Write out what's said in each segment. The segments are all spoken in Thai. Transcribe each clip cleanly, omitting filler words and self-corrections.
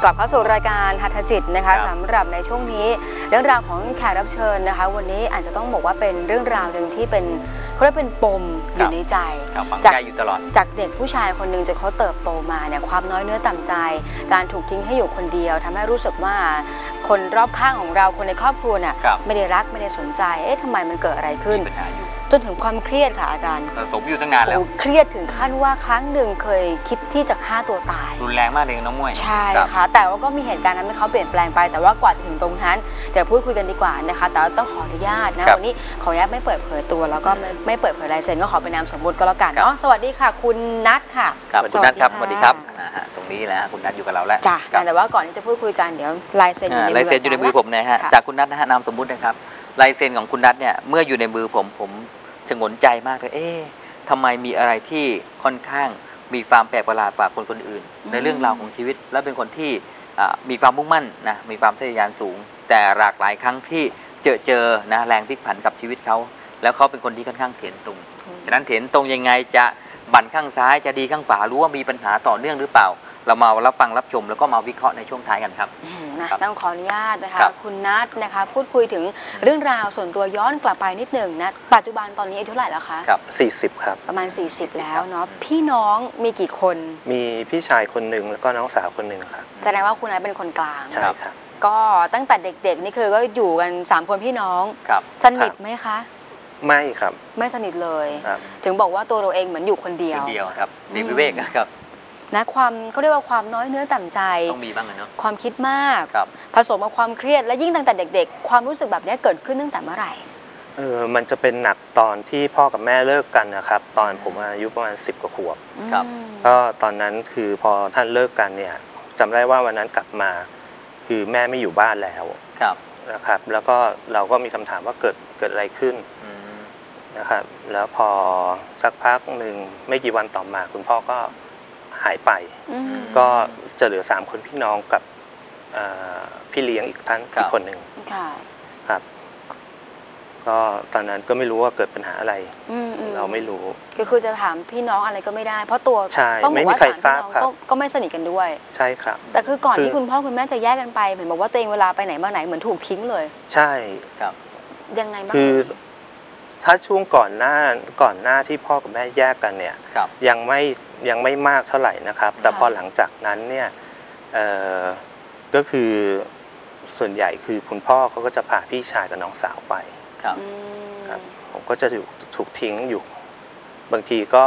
กลับเข้าสู่รายการหัตถจิตนะคะสำหรับในช่วงนี้เรื่องราวของแขกรับเชิญนะคะวันนี้อาจจะต้องบอกว่าเป็นเรื่องราวหนึ่งที่เป็นเขาเรียกเป็นปมอยู่ในใจจากอยู่ตลอดจากเด็กผู้ชายคนหนึ่งจนเขาเติบโตมาเนี่ยความน้อยเนื้อต่ำใจการถูกทิ้งให้อยู่คนเดียวทำให้รู้สึกว่าคนรอบข้างของเราคนในครอบครัวเนี่ยไม่ได้รักไม่ได้สนใจทำไมมันเกิดอะไรขึ้นจนถึงความเครียดค่ะอาจารย์สมอยู่ตั้งนานแล้วเครียดถึงขั้นว่าครั้งหนึ่งเคยคิดที่จะฆ่าตัวตายรุนแรงมากเลยน้องมวยใช่ค่ะแต่ว่าก็มีเหตุการณ์นั้นให้เขาเปลี่ยนแปลงไปแต่ว่ากว่าจะถึงตรงนั้นเดี๋ยวพูดคุยกันดีกว่านะคะแต่ต้องขออนุญาตนะวันนี้ขออนุญาตไม่เปิดเผยตัวแล้วก็ไม่เปิดเผยลายเซ็นก็ขอเป็นนามสมมุติก็แล้วกันเนาะสวัสดีค่ะคุณนัทค่ะคุณนัทครับสวัสดีครับตรงนี้แหละคุณนัทอยู่กับเราแล้วจ้ะแต่ว่าก่อนที่จะพูดคุยกันเดี๋ยวลายเซ็นอยู่ในมือผมนะฮะจากคุณนัทนะฮะนามสมมุตินะครับลายเซ็นของคุณนัทเนี่ยเมื่ออยู่ในมือผมชงนใจมากเลยทำไมมีอะไรที่ค่อนข้างมีความแปลกประหลาดกว่าคนอื่นในเรื่องราวของชีวิตและเป็นคนที่มีความมุ่งมั่นนะมีความทะเยอทะยานสูงแต่หลากหลายครั้งที่เจอนะแรงพลิกผันกับชีวิตเขาแล้วเขาเป็นคนที่ค่อนข้างเถียนตรงฉะนั้นเถียนตรงยังไงจะบั่นข้างซ้ายจะดีข้างขวารู้ว่ามีปัญหาต่อเนื่องหรือเปล่าเรามารับฟังรับชมแล้วก็มาวิเคราะห์ในช่วงท้ายกันครับต้องขออนุญาตนะคะคุณนัทนะคะพูดคุยถึงเรื่องราวส่วนตัวย้อนกลับไปนิดหนึ่งนะปัจจุบันตอนนี้อายุเท่าไหร่แล้วคะครับ40ครับประมาณ40แล้วเนาะพี่น้องมีกี่คนมีพี่ชายคนหนึ่งแล้วก็น้องสาวคนหนึ่งครับแสดงว่าคุณนัทเป็นคนกลางใช่ครับก็ตั้งแต่เด็กๆนี่คือก็อยู่กัน3คนพี่น้องสนิทไหมคะไม่ครับไม่สนิทเลยถึงบอกว่าตัวเราเองเหมือนอยู่คนเดียวครับในวิเวกนะครับนะความเขาเรียกว่าความน้อยเนื้อต่ำใจต้องมีบ้างเนาะความคิดมากผสมกับความเครียดและยิ่งตั้งแต่เด็กๆความรู้สึกแบบนี้เกิดขึ้นตั้งแต่เมื่อไหร่มันจะเป็นหนักตอนที่พ่อกับแม่เลิกกันนะครับตอนผมอายุประมาณ10 กว่าขวบก็ตอนนั้นคือพอท่านเลิกกันเนี่ยจำได้ว่าวันนั้นกลับมาคือแม่ไม่อยู่บ้านแล้วนะครับแล้วก็เราก็มีคำถามว่าเกิดอะไรขึ้นนะครับแล้วพอสักพักหนึ่งไม่กี่วันต่อมาคุณพ่อก็หายไปก็จะเหลือ3 คนพี่น้องกับพี่เลี้ยงอีกคนหนึ่งครับก็ตอนนั้นก็ไม่รู้ว่าเกิดปัญหาอะไรเราไม่รู้ก็คือจะถามพี่น้องอะไรก็ไม่ได้เพราะตัวต้องบอกว่า3 พี่น้องก็ไม่สนิทกันด้วยใช่ครับแต่คือก่อนที่คุณพ่อคุณแม่จะแยกกันไปเห็นบอกว่าตัวเองเวลาไปไหนมาไหนเหมือนถูกทิ้งเลยใช่ครับยังไงบ้างคือถ้าช่วงก่อนหน้าที่พ่อกับแม่แยกกันเนี่ยยังไม่มากเท่าไหร่นะครับแต่พอหลังจากนั้นเนี่ยก็คือส่วนใหญ่คือคุณพ่อเขาก็จะพาพี่ชายกับน้องสาวไปครับผมก็จะถูกทิ้งอยู่บางทีก็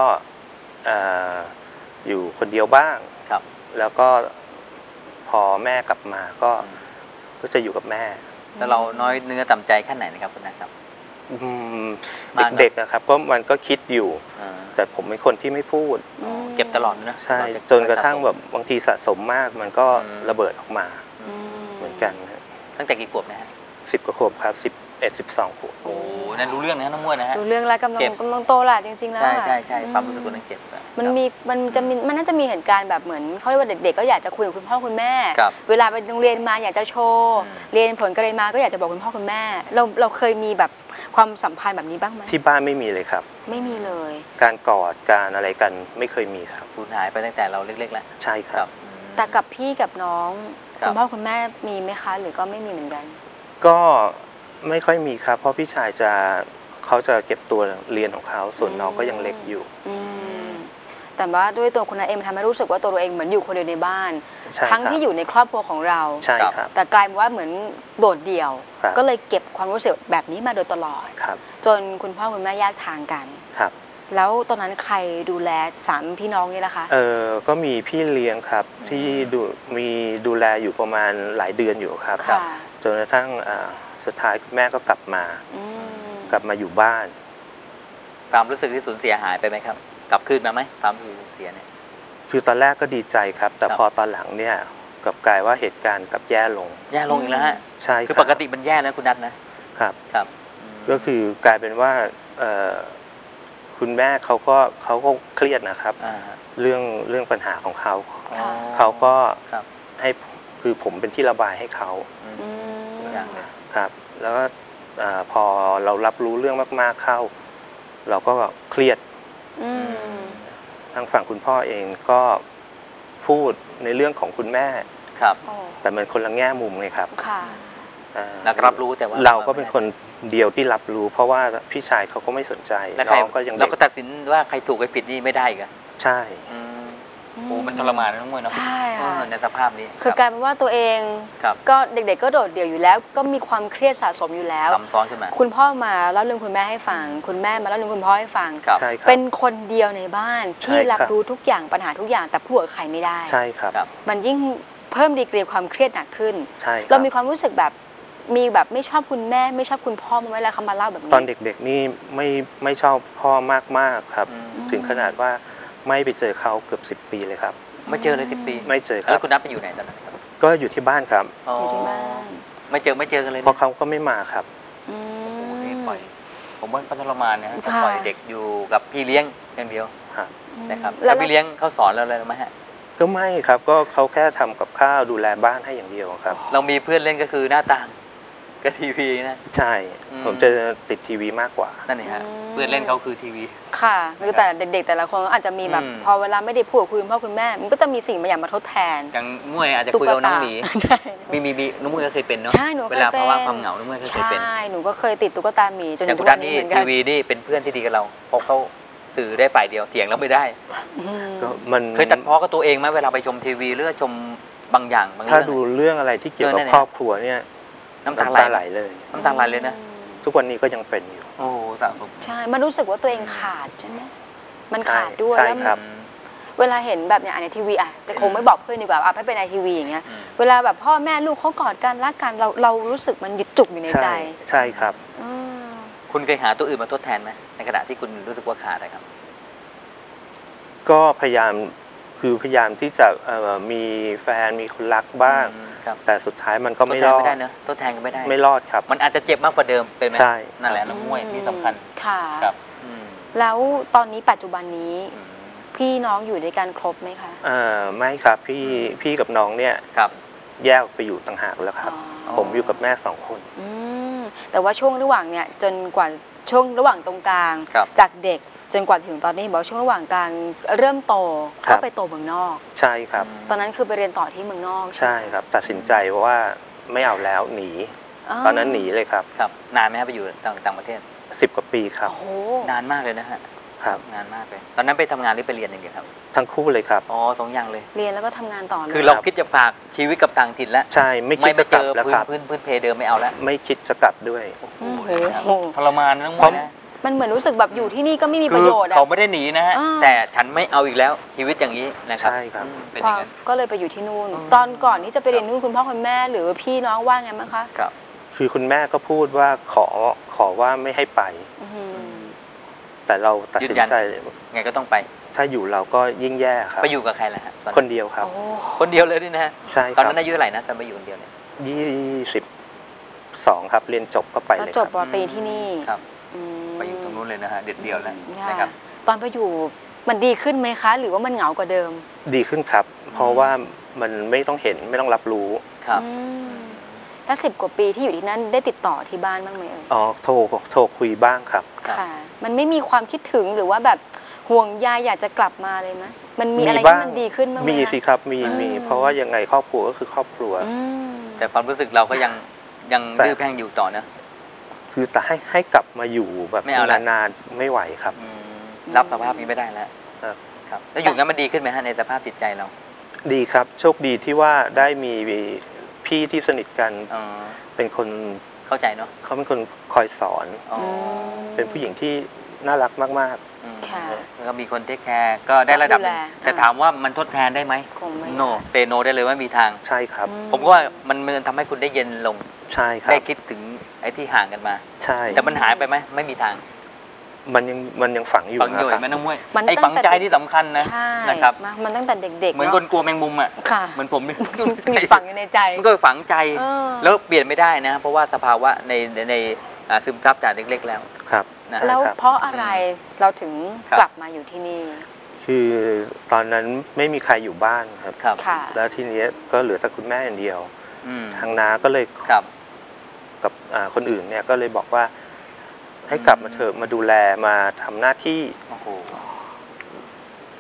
อยู่คนเดียวบ้างแล้วก็พอแม่กลับมาก็จะอยู่กับแม่แล้วเราน้อยเนื้อต่ำใจแค่ไหนนะครับคุณนะครับเด็กๆนะครับก็มันก็คิดอยู่แต่ผมเป็นคนที่ไม่พูดเก็บตลอดนะใช่จนกระทั่งแบบบางทีสะสมมากมันก็ระเบิดออกมาเหมือนกันตั้งแต่กี่ขวบนะฮะ 10 กว่าขวบครับ11-12 ขวบโอ้นั่นรู้เรื่องนะน้องมวยนะฮะรู้เรื่องแล้วกำลังโตแหละจริงๆแล้วใช่ความรู้สึกคนนั้นเก็บมันน่าจะมีเหตุการณ์แบบเหมือนเขาเรียกว่าเด็กๆก็อยากจะคุยกับคุณพ่อคุณแม่เวลาไปโรงเรียนมาอยากจะโชว์เรียนผลการเรียนมาก็อยากจะบอกคุณพ่อคุณแม่เราเคยมีแบบความสัมพันธ์แบบนี้บ้างไหมที่บ้านไม่มีเลยครับไม่มีเลยการกอดการอะไรกันไม่เคยมีครับสูญหายไปตั้งแต่เราเล็กๆแล้วใช่ครับแต่กับพี่กับน้องคุณพ่อคุณแม่มีไหมคะหรือก็ไม่มีเหมือนกันก็ไม่ค่อยมีครับเพราะพี่ชายเขาจะเก็บตัวเรียนของเขาส่วนน้องก็ยังเล็กอยู่แต่ว่าด้วยตัวคุณนัทเองทำให้รู้สึกว่าตัวเราเองเหมือนอยู่คนเดียวในบ้านทั้งที่อยู่ในครอบครัวของเราใช่ครับแต่กลายเป็นว่าเหมือนโดดเดี่ยวก็เลยเก็บความรู้สึกแบบนี้มาโดยตลอดจนคุณพ่อคุณแม่แยกทางกันครับแล้วตอนนั้นใครดูแล3 พี่น้องนี่ล่ะคะก็มีพี่เลี้ยงครับที่ดูแลอยู่ประมาณหลายเดือนอยู่ครับจนกระทั่งสุดท้ายคุณแม่ก็กลับมาอยู่บ้านความรู้สึกที่สูญเสียหายไปไหมครับกลับคืนมาไหมความสูญเสียเนี่ยคือตอนแรกก็ดีใจครับแต่พอตอนหลังเนี่ยกลับกลายว่าเหตุการณ์กลับแย่ลงอีกแล้วฮะใช่คือปกติมันแย่นะคุณนัทนะครับก็คือกลายเป็นว่าคุณแม่เขาก็เครียดนะครับเรื่องปัญหาของเขาก็ให้คือผมเป็นที่ระบายให้เขาครับแล้วก็พอเรารับรู้เรื่องมากๆเข้าเราก็เครียดทางฝั่งคุณพ่อเองก็พูดในเรื่องของคุณแม่ครับโอ้แต่มันคนละแง่มุมไงครับค่ะแล้วก็รับรู้แต่ว่าเราก็เป็นคนเดียวที่รับรู้ เพราะว่าพี่ชายเขาก็ไม่สนใจแล้วใครน้องก็ยังเราเด็กก็ตัดสินว่าใครถูกใครผิดนี่ไม่ได้อีกันใช่โอ้มันทรมานนะน้องมวยเนาะใช่ค่ะในสภาพนี้คือกลายเป็นว่าตัวเองครับก็เด็กๆก็โดดเดี่ยวอยู่แล้ว ก็มีความเครียดสะสมอยู่แล้วซ้ำซ้อนขึ้นมาคุณพ่อมาเล่าเรื่องคุณแม่ให้ฟัง คุณแม่มาเล่าเรื่องคุณพ่อให้ฟังครับใช่ครับเป็นคนเดียวในบ้านที่ใช่ครับรับรู้ทุกอย่างปัญหาทุกอย่างแต่พูดกับใครไม่ได้ใช่ครับครับมันยิ่งเพิ่มดีกรีความเครียดหนักขึ้นใช่ครับเรามีความรู้สึกแบบมีแบบไม่ชอบคุณแม่ไม่ชอบคุณพ่อมาเวลาเขามาเล่าแบบนี้ตอนเด็กๆนี่ไม่ชอบพ่อมากๆครับ ถึงขนาดว่าไม่ไปเจอเขาเกือบ10 ปีเลยครับไม่เจอเลย10 ปีไม่เจอคแล้รัวบคุณนับไปอยู่ไหนตอนนั้นครับก็อยู่ที่บ้านครับอยู่ที่บ้านไม่เจอกันเลยเพราะเขาก็ไม่มาครับอืโอ้โหมนี่ปล่อย ผมว่าก็ทรมานนะฮะค่ะปล่อยเด็กอยู่กับพี่เลี้ยงอย่างเดียวครับนะครับแล้แล้ว วพี่เลี้ยงเขาสอนเราอะไรไหมฮะก็ไม่ครับก็เขาแค่ทำกับข้าวดูแลบ้านให้อย่างเดียวครับเรามีเพื่อนเล่นก็คือหน้าต่างกับทีวีนะใช่อืมผมจะติดทีวีมากกว่านั่นเองฮะเพื่อนเล่นเขาคือทีวีค่ะคือแต่เด็กๆแต่ละคนก็อาจจะมีแบบอืมพอเวลาไม่ได้พูดกับคุณพ่อคุณแม่ มันก็จะมีสิ่งบางอย่างมาทดแทนอย่างมวยอาจจะคุยกับน้องหมีใช่มีน้องมวยก็เคยเป็นเนาะใช่หนูเคยเวลาภาวะเป็นความเหงาน้องมวยก็เคยใช่เป็นหนูก็เคยติดตุ๊กตาหมีจนอย่างทุคุกณวัด้าน นนี้นี่เหมือนกัทีนวีนี่เป็นเพื่อนที่ดีกับเราเพราะเขาสื่อได้ฝ่ายเดียวเถียงเราไม่ได้อืมก็มันเคยตัดพ้อกับตัวเองไหมเวลาไปชมทีวีหรือชมบางอย่างบางถ้าเรื่องดูเรื่องอะไรที่เกี่ยวกับเออนั่นแหละครอบครัวเนี่ยน้ำตาน้ำไหลตาไหลเลยน้ำตาไหลเลยนะทุกวันนี้ก็ยังเป็นอยู่โอ้โหสะสมใช่ มันรู้สึกว่าตัวเองขาดใช่ไหมมันขาดด้วยใช่แล้วครับเวลาเห็นแบบเนี่ยในทีวีอ่ะแต่คงไม่บอกเพื่อนดีกว่าอ่ะไม่เป็นในทีวีอย่างเงี้ยอืมเวลาแบบพ่อแม่ลูกเขากอดกันรักกันเรารู้สึกมันยึดจุกอยู่ในใจใช่ครับอืมคุณเคยหาตัวอื่นมาทดแทนไหมในขณะที่คุณรู้สึกว่าขาดนะครับก็พยายามที่จะมีแฟนมีคนรักบ้างครับแต่สุดท้ายมันก็ทดไม่แทรนอดไม่ได้เนอะทดแทนกันไม่ได้ไม่รอดครับมันอาจจะเจ็บมากกว่าเดิมเป็นไหมใช่นั่นแหละน้องมวยที่สำคัญค่ะครับอืมแล้วตอนนี้ปัจจุบันนี้อืมพี่น้องอยู่ด้วยกันครบไหมคะไม่ครับพี่กับน้องเนี่ยครับแยกออกไปอยู่ต่างหากแล้วครับอ๋อผมอยู่กับแม่2 คนอืมแต่ว่าช่วงระหว่างเนี่ยจนกว่าช่วงระหว่างตรงกลางครับจากเด็กจนกว่าถึงตอนนี้บอกว่าช่วงระหว่างกลางเริ่มโตครัก็บไปโตเมืองนอกใช่ครับตอนนั้นคือไปเรียนต่อที่เมืองนอกใช่ครับ ตัดสินใจว่าไม่เอาแล้วหนี ตอนนั้นหนีเลยครับครับนานไหมครับไปอยู่ต่างประเทศ 10 กว่าปีครับโอ้โหนานมากเลยนะฮะครับนานมากเลยตอนนั้นไปทำงานหรือไปเรียนอย่างเดียวครับทั้งคู่เลยครับอ๋อสองอย่างเลยเรียนแล้วก็ทำงานต่อเลยคือเราคิดจะฝากชีวิตกับต่างถิ่นแล้วใช่ไม่คิไม่ดไปจะกเจลับอแล้วครับพื้นเพเดิมไม่เอาแล้วไม่คิดจะกลับด้วยโอ้โหโอ้โหนะครับทรมานนะน้องมวยนะมันเหมือนรู้สึกแบบอยู่ที่นี่ก็ไม่มีปคืระอโยชน์อะเขาไม่ได้หนีนะฮะอ่าแต่ฉันไม่เอาอีกแล้วชีวิตอย่างนี้นะครับใช่ครับเป็นอย่างนั้นก็เลยไปอยู่ที่นู่นอ๋อตอนก่อนที่จะไปเรียนนู่นคุณพ่อคุณแม่หรือว่าพี่น้องว่าไงบ้างคะครับคือคุณแม่ก็พูดว่าขอว่าไม่ให้ไปอื้อหือแต่เราตัดสินใจไงก็ต้องไปถ้าอยู่เราก็ยิ่งแย่ครับไปอยู่กับใครล่ะฮะตอนคนเดียวครับโอ้คนเดียวเลยนี่นะฮะใช่คตอนรับนั้นอายุเท่าไหร่นะตอนไปอยู่คนเดียวเนี่ย 22ครับเรียนจบก็ไปแล้วเลยจครับปอตรีที่นี่ครับอืมไปอยู่ตรงนู้นเลยนะฮะเด็ดเดียวแล้วค่ะนะครับตอนไปอยู่มันดีขึ้นไหมคะ หรือว่ามันเหงากว่าเดิมดีขึ้นครับ เพราะว่ามันไม่ต้องเห็นไม่ต้องรับรู้ครับอืมแล้ว10 กว่าปีที่อยู่ที่นั่นได้ติดต่อที่บ้านบ้างไหมเอ่ยอ๋อโทรคุยบ้างครับครับค่ะ มันไม่มีความคิดถึงหรือว่าแบบห่วงใยอยากจะกลับมาเลยไหมมันมีอะไรบ้าที่มันดีขึ้นบ้างไหมมีคะสิครับมีอืมเพราะว่ายังไงครอบครัวก็คือครอบครัวอืมแต่ความรู้สึกเราก็ยังแต่ดื้อแพ่งอยู่ต่อนะคือแต่ให้กลับมาอยู่แบบไม่เอาละนานๆไม่ไหวครับอืมรับสภาพนี้ไม่ได้แล้วครับครับแล้วอยู่งั้นมันดีขึ้นไหมฮะในสภาพจิตใจเราดีครับ โชคดีที่ว่าได้มีพี่ที่สนิทกันอ๋อเป็นคนเข้าใจเนาะเขาเป็นคนคอยสอนอ๋อเป็นผู้หญิงที่น่ารักมากอืมค่ะแล้วก็มีคนเทคแคร์ก็ได้ระดับหนึ่งดูแลแต่ถามว่ามันทดแทนได้ไหมคงไม่โนเซโนได้เลยว่ามีทางๆ ใช่ครับอืผมก็ว่ามันทำให้คุณได้เย็นลงใช่ครับได้คิดถึงไอ้ที่ห่างกันมาใช่แต่มันหายไปไหมไม่มีทางมันยังฝังอยู่ฝังอยู่นะครับไหมน้องมวยมันไอ้ตั้งฝังใจแต่ที่สำคัญนะใช่นะครับมันตั้งแต่เด็กๆเหมือนเนาะคนกลัวแมงมุมอ่ะค่ะเหมือนผมมีฝังอยู่ในใจมันก็ฝังใจเออแล้วเปลี่ยนไม่ได้นะ เพราะว่าสภาวะในซึมซับจากเล็กๆแล้วครับนะแล้วครับเพราะอะไรเราถึงครับกลับมาอยู่ที่นี่คือตอนนั้นไม่มีใครอยู่บ้านครับครับค่ะแล้วทีนี้ก็เหลือแต่คุณแม่อย่างเดียวอืมทางน้าก็เลยครับกับคนอื่นเนี่ยก็เลยบอกว่า ให้กลับมาเถอะมาดูแลมาทำหน้าที่โอ้โห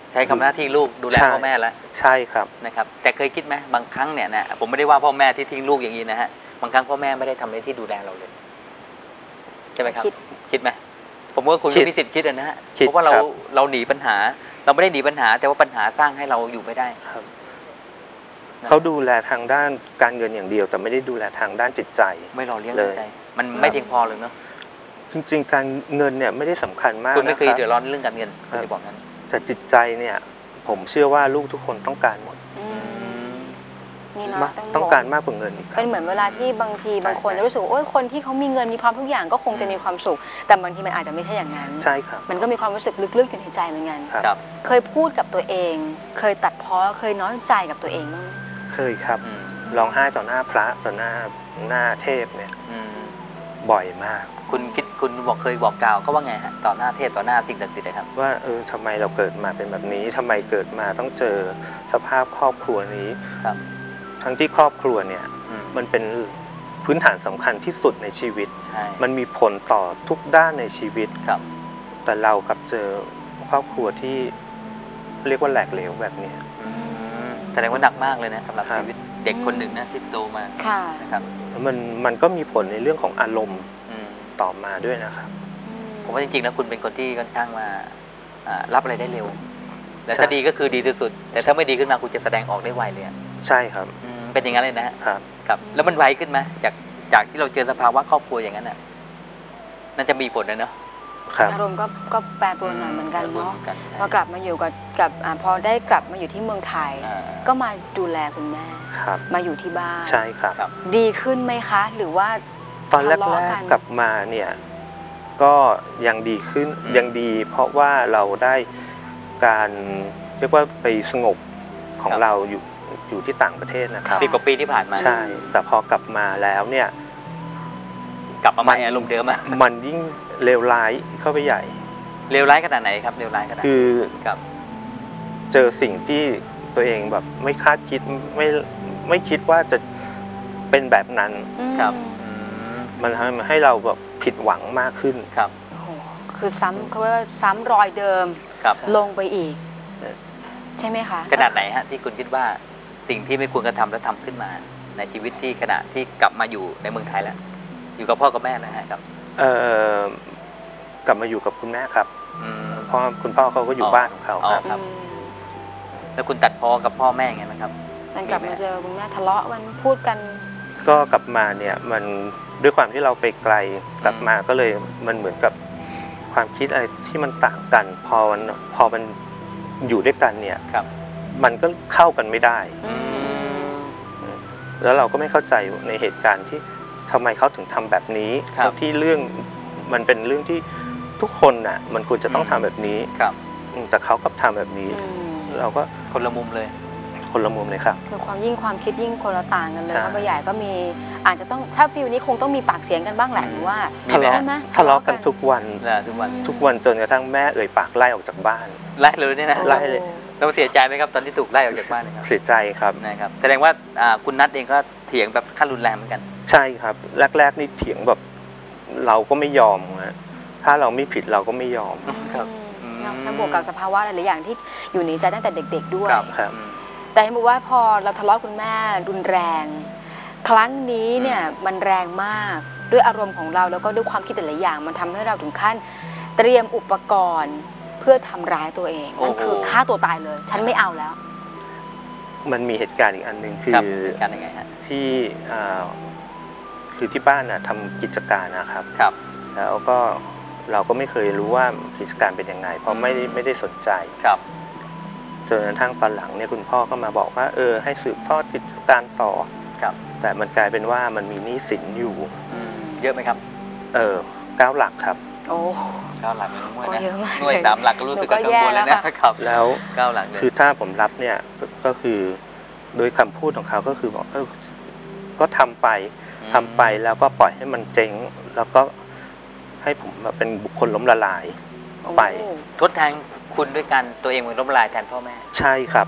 ใช้คำหน้าที่ลูกดูแลใช่พ่อแม่แล้วใช่ครับนะครับแต่เคยคิดไหมบางครั้งเนี่ยนะผมไม่ได้ว่าพ่อแม่ที่ทิ้งลูกอย่างนี้นะฮะบางครั้งพ่อแม่ไม่ได้ทำหน้าที่ดูแลเราเลยใช่ไหมครับ คิดไหมผมว่าคุณคิก็ดมีสิทธิ์คิดนะฮะคิดเพราะว่าเราครับเราหนีปัญหา เราไม่ได้หนีปัญหา แต่ว่าปัญหาสร้างให้เราอยู่ไม่ได้ครับนะเขาดูแลทางด้านการเงินอย่างเดียว แต่ไม่ได้ดูแลทางด้านจิตใจไม่รอเลี้ยงเลยใจมันไม่เพียงพอเลยเนาะจริงๆการเงินเนี่ยไม่ได้สำคัญมากคุณไม่นะเคคยรับเดือดร้อนเรื่องการเงินคุณจะบอกนั้นแต่จิตใจเนี่ยผมเชื่อว่าลูกทุกคนต้องการหมดนี่เนาะต้องการมากกว่าเงินอีกครัเป็บนเหมือนเวลาที่บางทีใช่บางคนใช่จะรู้สึกว่าโอ้ยคนที่เขามีเงินมีพร้อมทุกอย่างก็คงจะมีความสุข แต่บางทีมันอาจจะไม่ใช่อย่างนั้นใช่ครับมันก็มีความรู้สึกลึกๆอยู่ในใจเหมือนกันครับครับเคยพูดกับตัวเอง เคยตัดพ้อเคยน้อยใจกับตัวเองบ้างไหมเคยครับอืมร้องไห้ต่อหน้าพระต่อหน้าเทพเนี่ยอืมบ่อยมากคุณบอกเคยบอกกล่าวเขาว่าไงฮะต่อหน้าเทพต่อหน้าสิ่งศักดิ์สิทธิ์นะครับว่าทำไมเราเกิดมาเป็นแบบนี้ทำไมเกิดมาต้องเจอสภาพครอบครัวนี้ครับทั้งที่ครอบครัวเนี่ยอืมมันเป็นพื้นฐานสำคัญที่สุดในชีวิตใช่มันมีผลต่อทุกด้านในชีวิตครับแต่เรากลับเจอครอบครัวที่เรียกว่าแหลกเหลวแบบเนี้ยอืมแสดงว่าหนักมากเลยนะสำหรับครับชีวิตเด็กคนหนึ่งนะที่โตมาค่ะนะครับแล้วมันก็มีผลในเรื่องของอารมณ์อืมต่อมาด้วยนะครับผมว่าจริงๆแล้วคุณเป็นคนที่ค่อนข้างมารับอะไรได้เร็ว และใช่ถ้าดีก็คือดีที่สุด แต่ถ้าไม่ดีขึ้นมาคุณจะแสดงออกได้ไวเลยอะใช่ครับเป็นอย่างนั้นเลยนะฮะครับครับแล้วมันไวขึ้นไหมจากที่เราเจอสภาวะครอบครัวอย่างนั้นน่ะน่าจะมีผลนะเนาะครับอารมณ์ก็แปรปรวนหน่อยเหมือนกันเนาะแปรปรวหมือใช่พอกลับมาอยู่กับพอได้กลับมาอยู่ที่เมืองไทยอ่าก็มาดูแลคุณแม่ครับมาอยู่ที่บ้านใช่ครับครับดีขึ้นไหมคะ หรือว่าตอนแรทะเลาะกักนๆกลับมาเนี่ยก็ยังดีขึ้นยังดี เพราะว่าเราได้การเรียกว่าไปสงบของเราอยู่ที่ต่างประเทศนะครับ 10 กว่าปีที่ผ่านมาใช่ แต่พอกลับมาแล้วเนี่ยกลับมาใหม่อารมณ์เดิมอะมันยิ่งเลวร้ายเข้าไปใหญ่เลวร้ายขนาดไหนครับเลวร้ายขนาดไหนคือครับเจอสิ่งที่ตัวเองแบบไม่คาดคิดไม่คิดว่าจะเป็นแบบนั้นครับมันทำให้เราแบบผิดหวังมากขึ้นครับโอ้โหคือซ้ำเขาเรียกว่าซ้ำรอยเดิมครับลงไปอีกเออใช่ไหมคะขนาดไหนฮะที่คุณคิดว่าสิ่งที่ไม่ควรกระทำแล้วทำขึ้นมา ในชีวิตที่ขณะที่กลับมาอยู่ในเมืองไทยแล้ว อยู่กับพ่อกับแม่นะฮะครับกลับมาอยู่กับคุณแม่ครับอืมเพราะคุณพ่อเขาก็อยู่บ้านของเขาอ๋อครับครับอืมแล้วคุณตัดพ้อกับพ่อแม่ไงนะครับมันกลับมาเจอคุณแม่ทะเลาะกันพูดกันก็กลับมาเนี่ยมันด้วยความที่เราไปไกลกลับมาก็เลยมันเหมือนกับความคิดอะไรที่มันต่างกัน พอมันอยู่ด้วยกันเนี่ยครับมันก็เข้ากันไม่ได้อืมแล้วเราก็ไม่เข้าใจในเหตุการณ์ที่ทำไมเขาถึงทำแบบนี้ครับทั้งที่เรื่องมันเป็นเรื่องที่ทุกคนน่ะมันควรจะต้องทำแบบนี้ครับแต่เขาก็ทำแบบนี้อืมเราก็คนละมุมเลยคนละมุมเลยครับคือความคิดยิ่งคนละต่างกันเลยใช่เพราะบางอย่างก็มีอาจจะต้องถ้าฟิลนี้คงต้องมีปากเสียงกันบ้างแหละหรือว่ามีไหมใช่ไหมทะเลาะกันทุกวันทุกวันทุกวันจนกระทั่งแม่เอ่ยปากไล่ออกจากบ้านไล่เลยเนี่ยนะไล่เลยเราเสียใจไหมครับตอนที่ถูกไล่ออกจากบ้านนะครับเสียใจครับนะครับแสดงว่าคุณนัทเองก็เถียงแบบขั้นรุนแรงเหมือนกันใช่ครับ แรกๆนี่เถียงแบบเราก็ไม่ยอมฮะถ้าเราไม่ผิดเราก็ไม่ยอมครับเนาะแล้วบวกกับสภาวะหลายๆอย่างที่อยู่ในใจตั้งแต่เด็ก ๆ ด้วยครับครับแต่เห็นบอกว่าพอเราทะเลาะคุณแม่รุนแรง ครั้งนี้เนี่ยมันแรงมากด้วยอารมณ์ของเราแล้วก็ด้วยความคิดหลายๆอย่างมันทำให้เราถึงขั้นเตรียมอุปกรณ์เพื่อทำร้ายตัวเองนั่นคือฆ่าตัวตายเลย ฉันไม่เอาแล้วมันมีเหตุการณ์อีกอันหนึ่งคืครับอเหตุการณ์ยังไงฮะที่คือที่บ้านน่ะทำกิจการนะครับครับแล้วก็เราก็ไม่เคยรู้ว่ากิจการเป็นยังไง เพราะไม่ได้สนใจครับจนกระทั่งตอนหลังเนี่ยคุณพ่อก็มาบอกว่าให้สืบทอดกิจการต่อครับแต่มันกลายเป็นว่ามันมีหนี้สินอยู่เยอะไหมครับ 9 หลักครับโอ้ 9 หลักเป็นหน่วยก็นะเยอะมากหน่วย3 หลักก็รู้สึกกังวลแล้วนะครับแล้ว 9 หลักเลยคือถ้าผมรับเนี่ยก็คือโดยคำพูดของเขาก็คือบอกก็ทำไปแล้วก็ปล่อยให้มันเจ๊งแล้วก็ให้ผมมาเป็นบุคคลล้มละลายไปทดแทนคุณด้วยกันตัวเองเป็นล้มละลายแทนพ่อแม่ใช่ครับ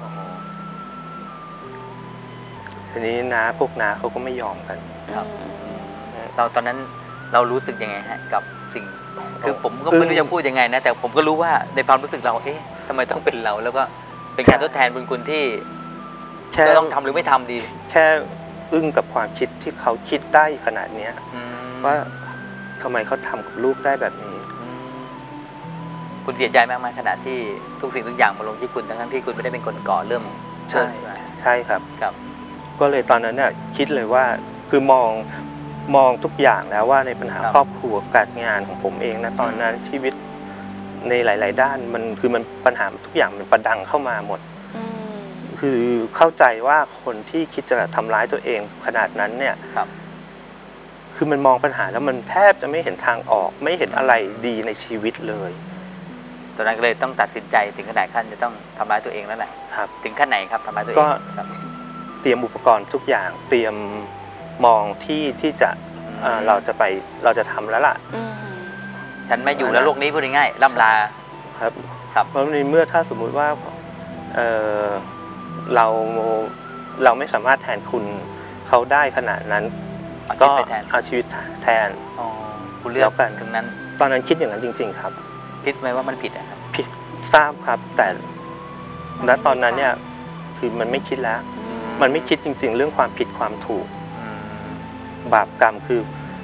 ทีนี้พวกน้าเขาก็ไม่ยอมกันครับ เราตอนนั้นเรารู้สึกยังไงฮะกับสิ่งคือผมก็ไม่รู้จะพูดยังไงนะแต่ผมก็รู้ว่าในความรู้สึกเราทำไมต้องเป็นเราแล้วก็เป็นการทดแทนบุญคุณที่จะต้องทำหรือไม่ทำดีแค่อึ้งกับความคิดที่เขาคิดได้ขนาดเนี้ยว่าทำไมเขาทำกับลูกได้แบบนี้คุณเสียใจมากไหมขณะที่ทุกสิ่งทุกอย่างมาลงที่คุณทั้งที่คุณไม่ได้เป็นคนก่อเริ่มใช่ครับก็เลยตอนนั้นเนี่ยคิดเลยว่าคือมองทุกอย่างแล้วว่าในปัญหาครอบครัวการงานของผมเองนะตอนนั้นชีวิตในหลายๆด้านมันปัญหาทุกอย่างมันประดังเข้ามาหมดคือเข้าใจว่าคนที่คิดจะทำร้ายตัวเองขนาดนั้นเนี่ยคือมันมองปัญหาแล้วมันแทบจะไม่เห็นทางออกไม่เห็นอะไรดีในชีวิตเลยตอนนั้นก็เลยต้องตัดสินใจถึงขนาดขั้นจะต้องทำร้ายตัวเองแล้วแหละถึงขั้นไหนครับทำร้ายตัวเองก็เตรียมอุปกรณ์ทุกอย่างเตรียมมองที่จะเราจะทำแล้วล่ะฉันไม่อยู่แล้วโลกนี้พูดง่ายๆล่ำลาครับเพราะในเมื่อถ้าสมมุติว่าเราไม่สามารถแทนคุณเขาได้ขนาดนั้นก็เอาชีวิตแทนคุณเลือกกันถึงนั้นตอนนั้นคิดอย่างนั้นจริงๆครับคิดไหมว่ามันผิดอะครับผิดทราบครับแต่ณตอนนั้นเนี่ยคือมันไม่คิดแล้วมันไม่คิดจริงๆเรื่องความผิดความถูกบาปกรรมคือ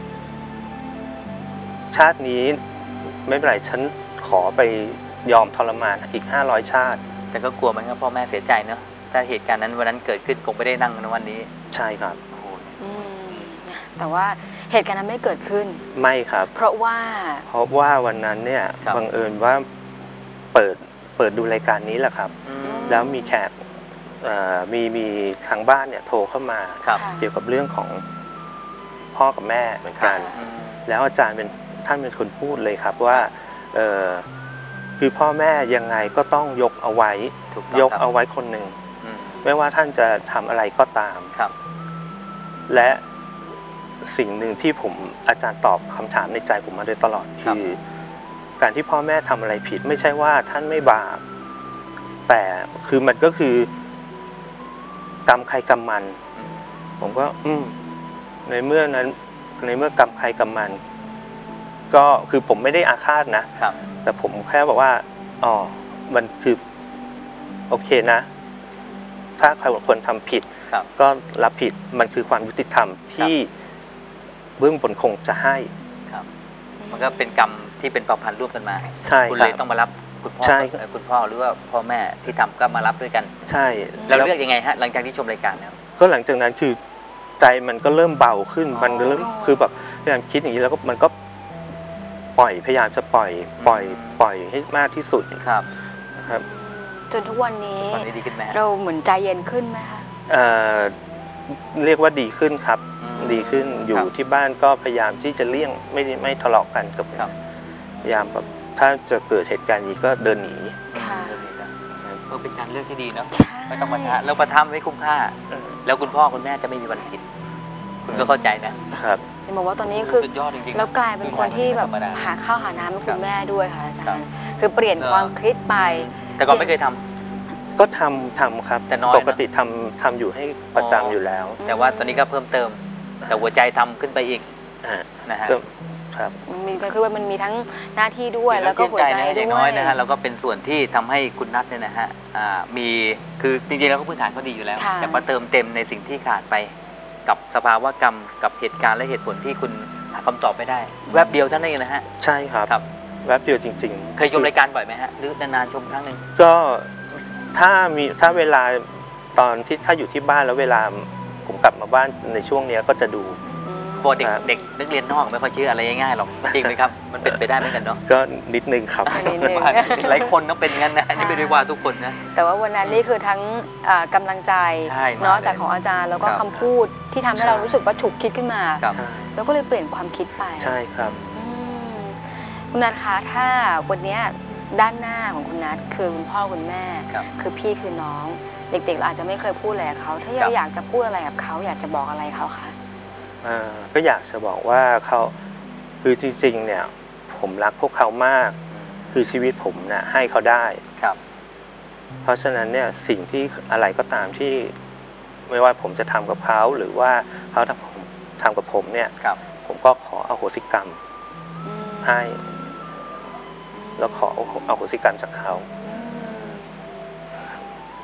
ชาตินี้ไม่เป็นไรฉันขอไปยอมทรมานอีก500ชาติแต่ก็กลัวมันครับพ่อแม่เสียใจเนอะถ้าเหตุการณ์นั้นวันนั้นเกิดขึ้นคงไม่ได้นั่งในวันนี้ใช่ครับแต่ว่าเหตุการณ์นั้นไม่เกิดขึ้นไม่ครับเพราะว่าวันนั้นเนี่ยบังเอิญว่าเปิดดูรายการนี้แหละครับแล้วมีแขกมีทางบ้านเนี่ยโทรเข้ามาเกี่ยวกับเรื่องของพ่อกับแม่เหมือนกันแล้วอาจารย์ท่านเป็นคนพูดเลยครับว่าคือพ่อแม่ยังไงก็ต้องยกเอาไว้คนหนึ่งไม่ว่าท่านจะทำอะไรก็ตามและสิ่งหนึ่งที่อาจารย์ตอบคำถามในใจผมมาโดยตลอดคือการที่พ่อแม่ทำอะไรผิดไม่ใช่ว่าท่านไม่บาปแต่คือมันก็คือกรรมใครกรรมมันผมก็ในเมื่อกรรมใครกรรมมันก็คือผมไม่ได้อาฆาตนะแต่ผมแค่บอกว่ามันคือโอเคนะถ้าใครบางคนทำผิดก็รับผิดมันคือความยุติธรรมที่เบื้องบนคงจะให้มันก็เป็นกรรมที่เป็นเผ่าพันธุ์ร่วมกันมาคุณเลยต้องมารับคุณพ่อหรือว่าพ่อแม่ที่ทำก็มารับด้วยกันใช่เราเลือกยังไงฮะหลังจากที่ชมรายการแล้วก็หลังจากนั้นคือใจมันก็เริ่มเบาขึ้นมันเริ่มคือแบบพยายามคิดอย่างนี้แล้วก็มันก็พยายามจะปล่อยให้มากที่สุดครับจนทุกวันนี้เราเหมือนใจเย็นขึ้นไหมคะเรียกว่าดีขึ้นครับดีขึ้นอยู่ที่บ้านก็พยายามที่จะเลี่ยงไม่ทะเลาะกันกับพยายามแบบถ้าจะเกิดเหตุการณ์นี้ก็เดินหนีก็เป็นการเลือกที่ดีเนาะไม่ต้องปะทะแล้วปะทะไม่คุ้มค่าแล้วคุณพ่อคุณแม่จะไม่มีวันผิดคุณก็เข้าใจนะครับเห็นบอกว่าตอนนี้คือแล้วกลายเป็นคนที่แบบหาข้าวหาน้ำให้คุณแม่ด้วยค่ะอาจารย์คือเปลี่ยนความคิดไปแต่ก่อนไม่เคยทำก็ทำครับแต่น้อยปกติทำอยู่ให้ประจำอยู่แล้วแต่ว่าตอนนี้ก็เพิ่มเติมแต่หัวใจทำขึ้นไปอีกนะฮะครับมีก็คือว่ามันมีทั้งหน้าที่ด้วยแล้วก็หัวใจด้วยน้อยนะฮะแล้วก็เป็นส่วนที่ทำให้คุณนัทเนี่ยนะฮะมีคือจริงๆแล้วก็พื้นฐานเขาดีอยู่แล้วแต่มาเติมเต็มในสิ่งที่ขาดไปกับสภาวะกรรมกับเหตุการณ์และเหตุผลที่คุณหาคำตอบไม่ได้แวบเดียวเท่านั้นเองนะฮะใช่ครับแวบเดียวจริงๆเคยชมรายการบ่อยไหมฮะหรือนานๆชมครั้งนึงก็ถ้าเวลาตอนที่ถ้าอยู่ที่บ้านแล้วเวลาผมกลับมาบ้านในช่วงนี้ก็จะดูเด็กนักเรียนนอกไม่ค่อยเชื่ออะไรง่ายๆหรอกจริงไหมครับมันเป็นไปได้เหมือนกันเนาะก็นิดนึงครับหลายคนต้องเป็นงั้นนะนี่ไม่ได้ว่าทุกคนนะแต่ว่าวันนั้นนี่คือทั้งกำลังใจเนาะจากของอาจารย์แล้วก็คำพูดที่ทำให้เรารู้สึกว่าฉุกคิดขึ้นมาแล้วก็เลยเปลี่ยนความคิดไปใช่ครับคุณนัทคะถ้าวันนี้ด้านหน้าของคุณนัทคือคุณพ่อคุณแม่คือพี่คือน้องเด็กๆเราอาจจะไม่เคยพูดอะไรกับเขาถ้าอยากจะพูดอะไรกับเขาอยากจะบอกอะไรเขาคะก็อยากจะบอกว่าเขาคือจริงๆเนี่ยผมรักพวกเขามากคือชีวิตผมเนี่ยให้เขาได้เพราะฉะนั้นเนี่ยสิ่งที่อะไรก็ตามที่ไม่ว่าผมจะทำกับเขาหรือว่าเขาทำกับผมเนี่ยผมก็ขออโหสิกรรมให้แล้วขออโหสิกรรมจากเขา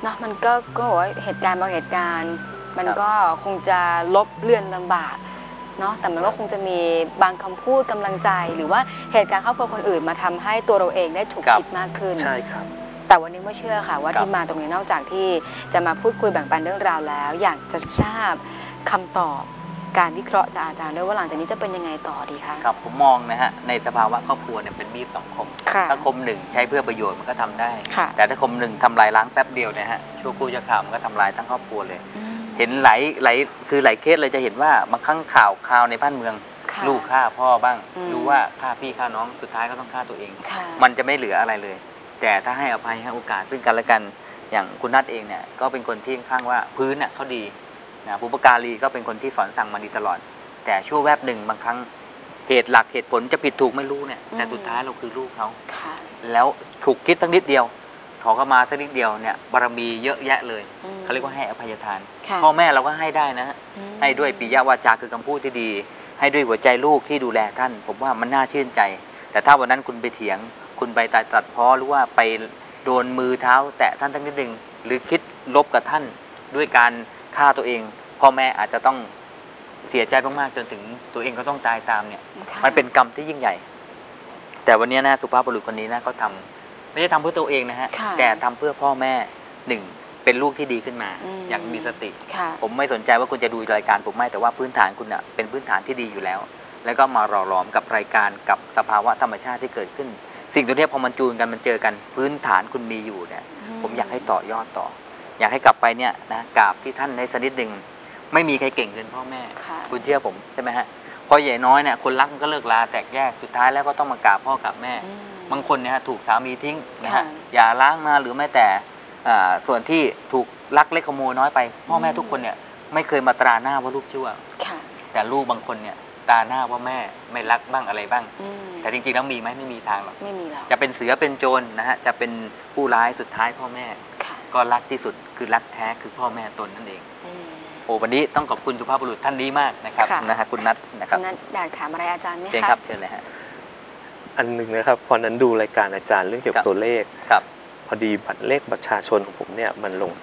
เนาะมันก็บอกว่าเหตุการณ์บางเหตุการณ์มันก็คงจะลบเลือนลำบากเนาะแต่มันก็คงจะมีบางคำพูดกำลังใจหรือว่าเหตุการณ์ครอบครัวคนอื่นมาทำให้ตัวเราเองได้ถูกคิดมากขึ้นใช่ครับแต่วันนี้ไม่เชื่อค่ะว่าที่มาตรงนี้นอกจากที่จะมาพูดคุยแบ่งปันเรื่องราวแล้วอยากจะทราบคำตอบการวิเคราะห์จากอาจารย์ด้วยว่าหลังจากนี้จะเป็นยังไงต่อดีคะครับผมมองนะฮะในสภาวะครอบครัวเนี่ยเป็นมีดสองคมถ้าคมหนึ่งใช้เพื่อประโยชน์มันก็ทำได้แต่ถ้าคมหนึ่งทำลายล้างแป๊บเดียวนะฮะชั่วครู่จะข่าวมันก็ทำลายทั้งครอบครัวเลยเห็นหลายเคสเลยจะเห็นว่าบางครั้งข่าวในบ้านเมืองลูกฆ่าพ่อบ้างรู้ว่าฆ่าพี่ฆ่าน้องสุดท้ายก็ต้องฆ่าตัวเองมันจะไม่เหลืออะไรเลยแต่ถ้าให้อภัยให้โอกาสซึ่งกันและกันอย่างคุณนัทเองเนี่ยก็เป็นคนที่ค่อนข้างว่าพื้นน่ะเขาดีนะบุปการีก็เป็นคนที่สอนสั่งมาดีตลอดแต่ชั่วแวบหนึ่งบางครั้งเหตุหลักเหตุผลจะผิดถูกไม่รู้เนี่ยแต่สุดท้ายเราคือลูกเขาแล้วถูกคิดสักนิดเดียวขอเข้ามาสักนิดเดียวเนี่ยบารมีเยอะแยะเลยเขาเรียกว่าให้อภัยทานพ่อแม่เราก็ให้ได้นะให้ด้วยปิยวาจาคือคำพูดที่ดีให้ด้วยหัวใจลูกที่ดูแลท่านผมว่ามันน่าชื่นใจแต่ถ้าวันนั้นคุณไปเถียงคุณไปตัดพ้อหรือว่าไปโดนมือเท้าแตะท่านสักนิดนึงหรือคิดลบกับท่านด้วยการฆ่าตัวเองพ่อแม่อาจจะต้องเสียใจมากๆจนถึงตัวเองก็ต้องตายตามเนี่ยมันเป็นกรรมที่ยิ่งใหญ่แต่วันนี้นะสุภาพบุรุษคนนี้นะก็ทำไม่ใช่ทำเพื่อตัวเองนะฮะแต่ทำเพื่อพ่อแม่หนึ่งเป็นลูกที่ดีขึ้นมาอย่างมีสติผมไม่สนใจว่าคุณจะดูรายการผมไม่แต่ว่าพื้นฐานคุณอะเป็นพื้นฐานที่ดีอยู่แล้วแล้วก็มาหล่อหลอมกับรายการกับสภาวะธรรมชาติที่เกิดขึ้นสิ่งตัวนี้พอมันจูนกันมันเจอกันพื้นฐานคุณมีอยู่เนี่ยผมอยากให้ต่อยอดต่ออยากให้กลับไปเนี่ยนะกราบที่ท่านในสักนิดหนึ่งไม่มีใครเก่งเกินพ่อแม่คุณเชื่อผมใช่ไหมฮะพอใหญ่น้อยเนี่ยคนรักมันก็เลิกลาแตกแยกสุดท้ายแล้วก็ต้องมากราบพ่อกราบแม่บางคนเนี่ยถูกสามีทิ้งนะฮะอย่าล้างมาหรือแม้แต่ส่วนที่ถูกลักเล็กขโมยน้อยไปพ่อแม่ทุกคนเนี่ยไม่เคยมาตราหน้าว่าลูกชั่วแต่ลูกบางคนเนี่ยตราหน้าว่าแม่ไม่รักบ้างอะไรบ้างแต่จริงๆแล้วมีไหมไม่มีทางหรอกไม่มีหรอกจะเป็นเสือเป็นโจรนะฮะจะเป็นผู้ร้ายสุดท้ายพ่อแม่ก็รักที่สุดคือรักแท้คือพ่อแม่ตนนั่นเองโอ้วันนี้ต้องขอบคุณสุภาพบุรุษท่านนี้มากนะครับนะฮะคุณนัทนะครับคุณนัทอยากถามอะไรอาจารย์ไหมคะเชิญครับเชิญเลยฮะอันหนึ่งนะครับพอนั้นดูรายการอาจารย์เรื่องเกี่ยวกับตัวเลขพอดีบัตรเลขประชาชนของผมเนี่ยมันลง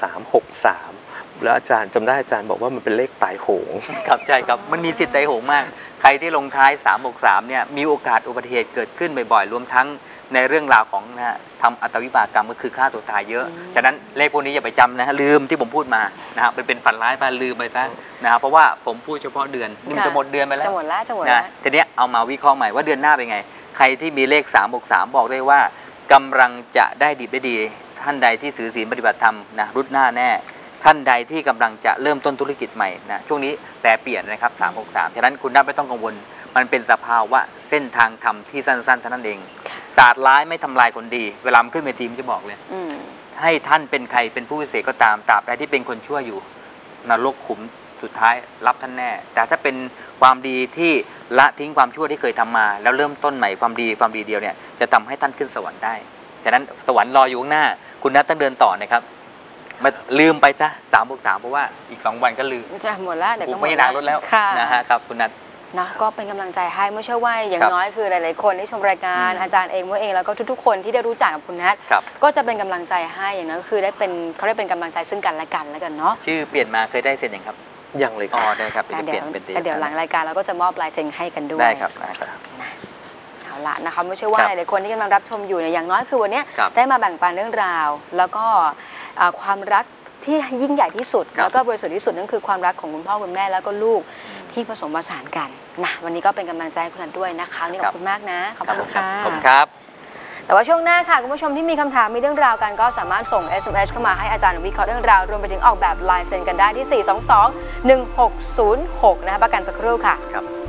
363แล้วอาจารย์จำได้อาจารย์บอกว่ามันเป็นเลขตายโหงครับใช่ครับมันมีสิทธิ์ตายโหงมากใครที่ลงท้าย363เนี่ยมีโอกาสอุบัติเหตุเกิดขึ้นบ่อยๆรวมทั้งในเรื่องราวของนะฮะทำอัตวิบากกรรมก็คือฆ่าตัวตายเยอะฉะนั้นเลขพวกนี้อย่าไปจำนะฮะลืมที่ผมพูดมานะฮะเป็นฝันร้ายไปลืมไปซะนะครับเพราะว่าผมพูดเฉพาะเดือนนี่มันจะหมดเดือนไปแล้วจะหมดแล้วนะทีนี้เอามาวิเคราะห์ใหม่ว่าเดือนหน้าเป็นไงใครที่มีเลข363บอกได้ว่ากำลังจะได้ดีได้ดีท่านใดที่ถือศีลปฏิบัติธรรมนะรุ่นหน้าแน่ท่านใดที่กำลังจะเริ่มต้นธุรกิจใหม่นะช่วงนี้แปรเปลี่ยนนะครับ363ฉะนั้นคุณนัทไม่ต้องกังวลมันเป็นสภาวะเส้นทางธรรมที่สั้นๆเท่านั้นเองศาสตร์ร้ายไม่ทำลายคนดีเวลามันขึ้นเวทีมันจะบอกเลยให้ท่านเป็นใครเป็นผู้วิเศษก็ตามตราบใดที่เป็นคนชั่วอยู่นรกขุมสุดท้ายรับท่านแน่แต่ถ้าเป็นความดีที่ละทิ้งความชั่วที่เคยทำมาแล้วเริ่มต้นใหม่ความดีเดียวเนี่ยจะทำให้ท่านขึ้นสวรรค์ได้ฉะนั้นสวรรค์รออยู่ข้างหน้าคุณนัทต้องเดินต่อนะครับมาลืมไปจ้ะ363เพราะว่าอีก2วันก็ลืมจะหมดแล้วเดี๋ยวก็หมดไม่นานรถแล้วนะฮะครับคุณนัทนะก็เป็นกำลังใจให้ไม่ใช่ว่าอย่างน้อยคือหลายๆคนที่ชมรายการอาจารย์เองเมื่อเองแล้วก็ทุกๆคนที่ได้รู้จักกับคุณนัทก็จะเป็นกำลังใจให้อย่างนั้นก็คือได้เป็นเขาได้เป็นกำลังใจซึ่งกันและกันแล้วกันเนาะชื่อเปลี่ยนมาเคยได้เซ็นยังครับยังเลยครับได้ครับเปลี่ยนเป็นเดี๋ยวหลังรายการเราก็จะมอบลายเซ็นให้กันด้วยได้ครับเอาละนะคะไม่ใช่ว่าหลายๆคนที่กำลังรับชมอยู่เนี่ยอย่างน้อยคือวันนี้ได้มาแบ่งปันเรื่องราวแล้วก็ความรักที่ยิ่งใหญ่ที่สุดแล้วก็บริสุทธิ์ที่สุดนั่นคือความรักของคุณพ่อคุณแม่แล้วก็ลูกที่ผสมผสานกันนะวันนี้ก็เป็นกำลังใจให้คุณนัทด้วยนะคะนี่ขอบคุณมากนะขอบคุณค่ะขอบคุณครับแต่ว่าช่วงหน้าค่ะคุณผู้ชมที่มีคำถามมีเรื่องราวกันก็สามารถส่ง SMS เข้ามาให้อาจารย์วิเคราะห์เรื่องราวรวมไปถึงออกแบบลายเซ็นกันได้ที่422-1606นะคะประกันสักครู่ค่ะ